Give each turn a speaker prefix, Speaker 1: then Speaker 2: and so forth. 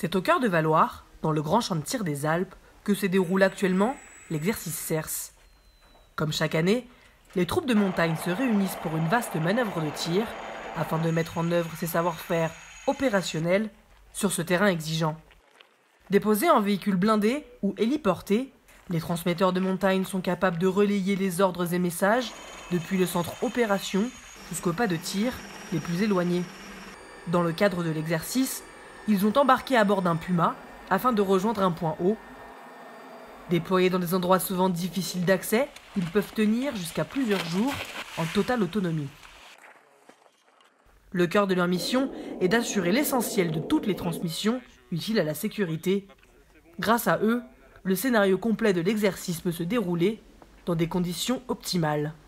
Speaker 1: C'est au cœur de Valloire, dans le grand champ de tir des Alpes, que se déroule actuellement l'exercice CERS. Comme chaque année, les troupes de montagne se réunissent pour une vaste manœuvre de tir afin de mettre en œuvre ces savoir-faire opérationnels sur ce terrain exigeant. Déposés en véhicules blindés ou héliportés, les transmetteurs de montagne sont capables de relayer les ordres et messages depuis le centre opération jusqu'au pas de tir les plus éloignés. Dans le cadre de l'exercice, ils ont embarqué à bord d'un Puma afin de rejoindre un point haut. Déployés dans des endroits souvent difficiles d'accès, ils peuvent tenir jusqu'à plusieurs jours en totale autonomie. Le cœur de leur mission est d'assurer l'essentiel de toutes les transmissions utiles à la sécurité. Grâce à eux, le scénario complet de l'exercice peut se dérouler dans des conditions optimales.